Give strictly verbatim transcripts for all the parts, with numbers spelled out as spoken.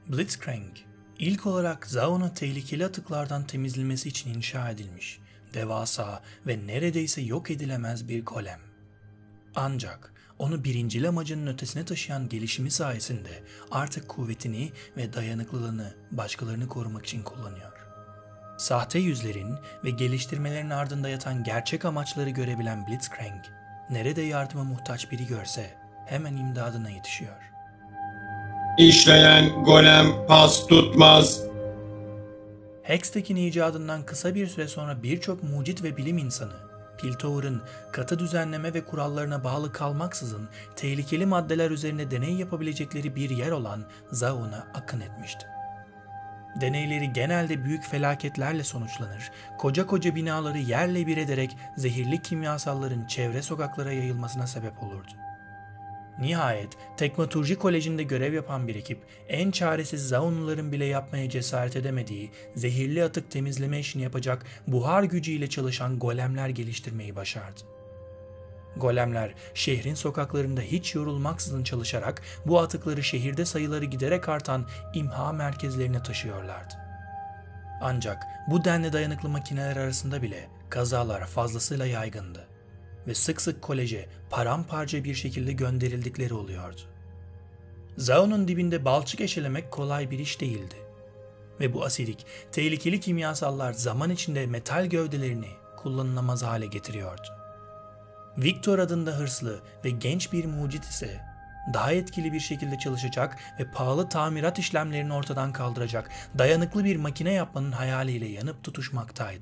Blitzcrank, ilk olarak Zaun'u tehlikeli atıklardan temizlenmesi için inşa edilmiş, devasa ve neredeyse yok edilemez bir golem. Ancak onu birincil amacının ötesine taşıyan gelişimi sayesinde artık kuvvetini ve dayanıklılığını başkalarını korumak için kullanıyor. Sahte yüzlerin ve geliştirmelerin ardında yatan gerçek amaçları görebilen Blitzcrank, nerede yardıma muhtaç biri görse hemen imdadına yetişiyor. İşleyen golem pas tutmaz. Hextech'in icadından kısa bir süre sonra birçok mucit ve bilim insanı, Piltover'ın katı düzenleme ve kurallarına bağlı kalmaksızın tehlikeli maddeler üzerine deney yapabilecekleri bir yer olan Zaun'a akın etmişti. Deneyleri genelde büyük felaketlerle sonuçlanır, koca koca binaları yerle bir ederek zehirli kimyasalların çevre sokaklara yayılmasına sebep olurdu. Nihayet Teknoturji Koleji'nde görev yapan bir ekip, en çaresiz Zaunluların bile yapmaya cesaret edemediği zehirli atık temizleme işini yapacak buhar gücüyle çalışan golemler geliştirmeyi başardı. Golemler şehrin sokaklarında hiç yorulmaksızın çalışarak bu atıkları şehirde sayıları giderek artan imha merkezlerine taşıyorlardı. Ancak bu denli dayanıklı makineler arasında bile kazalar fazlasıyla yaygındı ve sık sık koleje paramparça bir şekilde gönderildikleri oluyordu. Zaun'un dibinde balçık eşelemek kolay bir iş değildi ve bu asidik, tehlikeli kimyasallar zaman içinde metal gövdelerini kullanılamaz hale getiriyordu. Victor adında hırslı ve genç bir mucit ise daha etkili bir şekilde çalışacak ve pahalı tamirat işlemlerini ortadan kaldıracak dayanıklı bir makine yapmanın hayaliyle yanıp tutuşmaktaydı.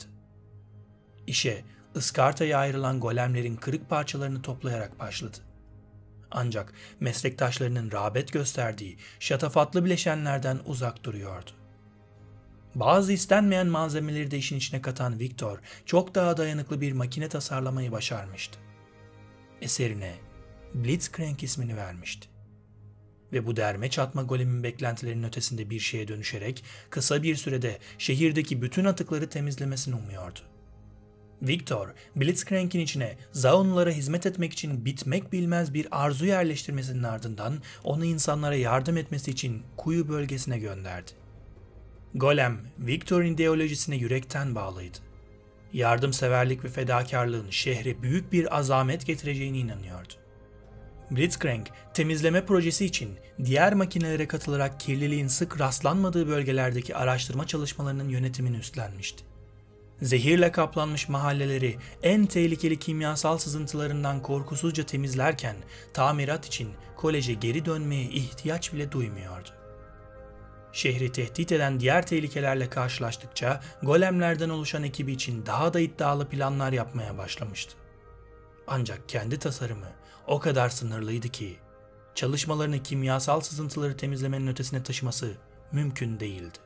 İşe ıskartaya ayrılan golemlerin kırık parçalarını toplayarak başladı. Ancak meslektaşlarının rağbet gösterdiği şatafatlı bileşenlerden uzak duruyordu. Bazı istenmeyen malzemeleri de işin içine katan Victor çok daha dayanıklı bir makine tasarlamayı başarmıştı. Eserine Blitzcrank ismini vermişti. Ve bu derme çatma golemin beklentilerinin ötesinde bir şeye dönüşerek kısa bir sürede şehirdeki bütün atıkları temizlemesini umuyordu. Victor, Blitzcrank'in içine Zaunlulara hizmet etmek için bitmek bilmez bir arzu yerleştirmesinin ardından onu insanlara yardım etmesi için kuyu bölgesine gönderdi. Golem, Victor'un ideolojisine yürekten bağlıydı. Yardımseverlik ve fedakarlığın şehre büyük bir azamet getireceğine inanıyordu. Blitzcrank, temizleme projesi için diğer makinelere katılarak kirliliğin sık rastlanmadığı bölgelerdeki araştırma çalışmalarının yönetimini üstlenmişti. Zehirle kaplanmış mahalleleri en tehlikeli kimyasal sızıntılarından korkusuzca temizlerken tamirat için koleje geri dönmeye ihtiyaç bile duymuyordu. Şehri tehdit eden diğer tehlikelerle karşılaştıkça golemlerden oluşan ekibi için daha da iddialı planlar yapmaya başlamıştı. Ancak kendi tasarımı o kadar sınırlıydı ki çalışmalarını kimyasal sızıntıları temizlemenin ötesine taşıması mümkün değildi.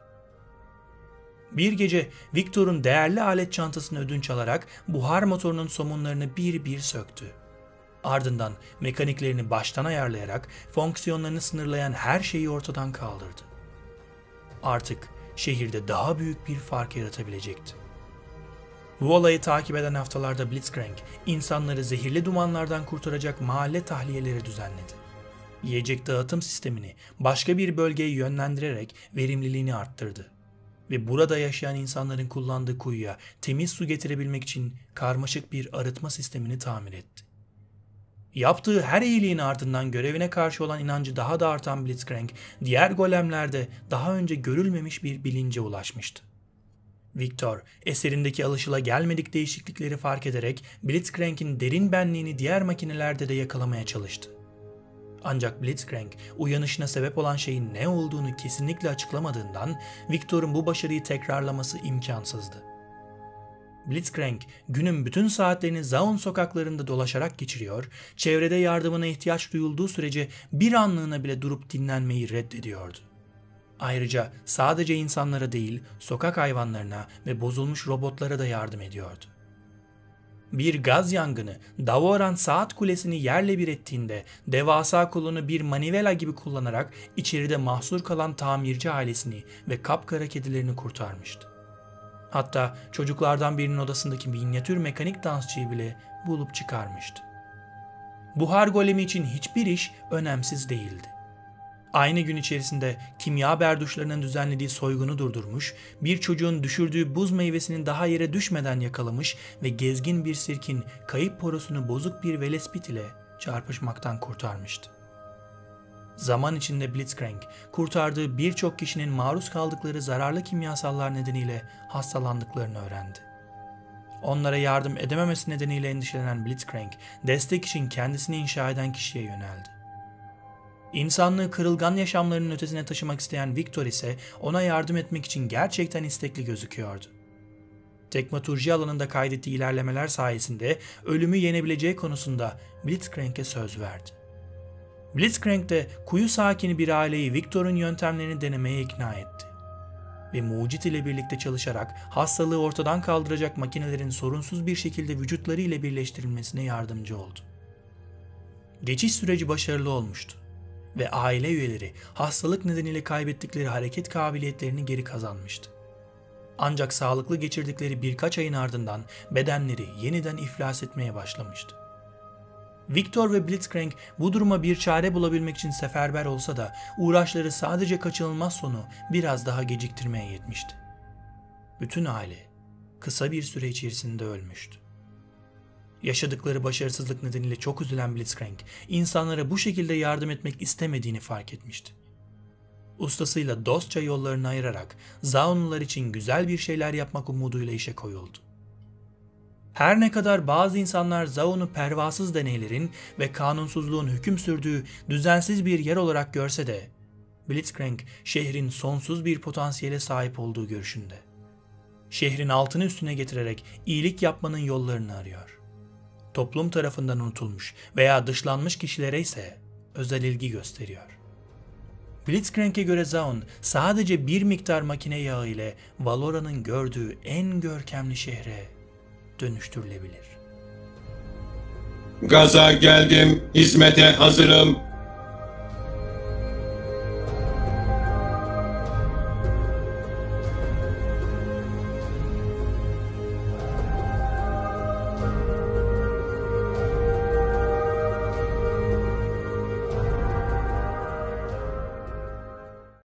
Bir gece Victor'un değerli alet çantasını ödünç alarak buhar motorunun somunlarını bir bir söktü. Ardından mekaniklerini baştan ayarlayarak fonksiyonlarını sınırlayan her şeyi ortadan kaldırdı. Artık şehirde daha büyük bir fark yaratabilecekti. Bu olayı takip eden haftalarda Blitzcrank, insanları zehirli dumanlardan kurtaracak mahalle tahliyeleri düzenledi. Yiyecek dağıtım sistemini başka bir bölgeye yönlendirerek verimliliğini arttırdı. Ve burada yaşayan insanların kullandığı kuyuya temiz su getirebilmek için karmaşık bir arıtma sistemini tamir etti. Yaptığı her iyiliğin ardından görevine karşı olan inancı daha da artan Blitzcrank, diğer golemlerde daha önce görülmemiş bir bilince ulaşmıştı. Victor, eserindeki alışılagelmedik değişiklikleri fark ederek Blitzcrank'in derin benliğini diğer makinelerde de yakalamaya çalıştı. Ancak Blitzcrank, uyanışına sebep olan şeyin ne olduğunu kesinlikle açıklamadığından Victor'un bu başarıyı tekrarlaması imkansızdı. Blitzcrank, günün bütün saatlerini Zaun sokaklarında dolaşarak geçiriyor, çevrede yardımına ihtiyaç duyulduğu sürece bir anlığına bile durup dinlenmeyi reddediyordu. Ayrıca sadece insanlara değil, sokak hayvanlarına ve bozulmuş robotlara da yardım ediyordu. Bir gaz yangını Davoran saat kulesini yerle bir ettiğinde devasa kolunu bir manivela gibi kullanarak içeride mahsur kalan tamirci ailesini ve kapkara kedilerini kurtarmıştı. Hatta çocuklardan birinin odasındaki minyatür mekanik dansçıyı bile bulup çıkarmıştı. Buhar golemi için hiçbir iş önemsiz değildi. Aynı gün içerisinde kimya berduşlarının düzenlediği soygunu durdurmuş, bir çocuğun düşürdüğü buz meyvesinin daha yere düşmeden yakalamış ve gezgin bir sirkin kayıp porosunu bozuk bir velespit ile çarpışmaktan kurtarmıştı. Zaman içinde Blitzcrank, kurtardığı birçok kişinin maruz kaldıkları zararlı kimyasallar nedeniyle hastalandıklarını öğrendi. Onlara yardım edememesi nedeniyle endişelenen Blitzcrank, destek için kendisini inşa eden kişiye yöneldi. İnsanlığı kırılgan yaşamlarının ötesine taşımak isteyen Victor ise ona yardım etmek için gerçekten istekli gözüküyordu. Tekmaturji alanında kaydettiği ilerlemeler sayesinde ölümü yenebileceği konusunda Blitzcrank'e söz verdi. Blitzcrank de kuyu sakini bir aileyi Victor'un yöntemlerini denemeye ikna etti. Ve mucit ile birlikte çalışarak hastalığı ortadan kaldıracak makinelerin sorunsuz bir şekilde vücutları ile birleştirilmesine yardımcı oldu. Geçiş süreci başarılı olmuştu ve aile üyeleri hastalık nedeniyle kaybettikleri hareket kabiliyetlerini geri kazanmıştı. Ancak sağlıklı geçirdikleri birkaç ayın ardından bedenleri yeniden iflas etmeye başlamıştı. Victor ve Blitzcrank bu duruma bir çare bulabilmek için seferber olsa da uğraşları sadece kaçınılmaz sonu biraz daha geciktirmeye yetmişti. Bütün aile kısa bir süre içerisinde ölmüştü. Yaşadıkları başarısızlık nedeniyle çok üzülen Blitzcrank, insanlara bu şekilde yardım etmek istemediğini fark etmişti. Ustasıyla dostça yollarını ayırarak Zaunlular için güzel bir şeyler yapmak umuduyla işe koyuldu. Her ne kadar bazı insanlar Zaun'u pervasız deneylerin ve kanunsuzluğun hüküm sürdüğü düzensiz bir yer olarak görse de, Blitzcrank şehrin sonsuz bir potansiyele sahip olduğu görüşünde. Şehrin altını üstüne getirerek iyilik yapmanın yollarını arıyor. Toplum tarafından unutulmuş veya dışlanmış kişilere ise özel ilgi gösteriyor. Blitzcrank'e göre Zaun sadece bir miktar makine yağı ile Valora'nın gördüğü en görkemli şehre dönüştürülebilir. Gaza geldim, hizmete hazırım.